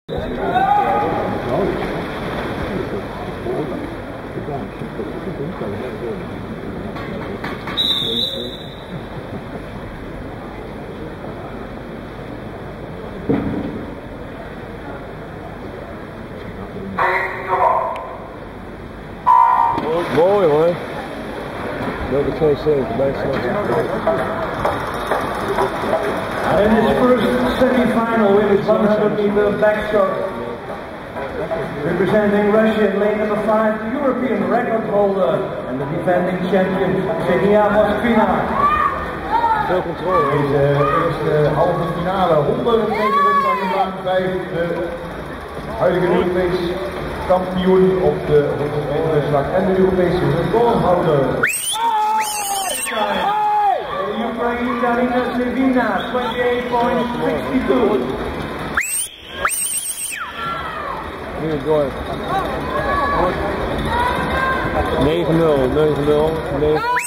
Mooi hoor. Number 72, nice one. In his first semi-final with his 100-meter backstroke, representing Russia in lane number 5, the European record holder and the defending champion, Ksenia Moskvina. Veel controle. Deze eerste halve finale, 100 meter van de baan 5, de huidige Europees kampioen op de 100 meter slag en de Europese recordhouder. Ukraine Darina Sevina, 28.62. Nu door. 9-0, 9-0, 9-0.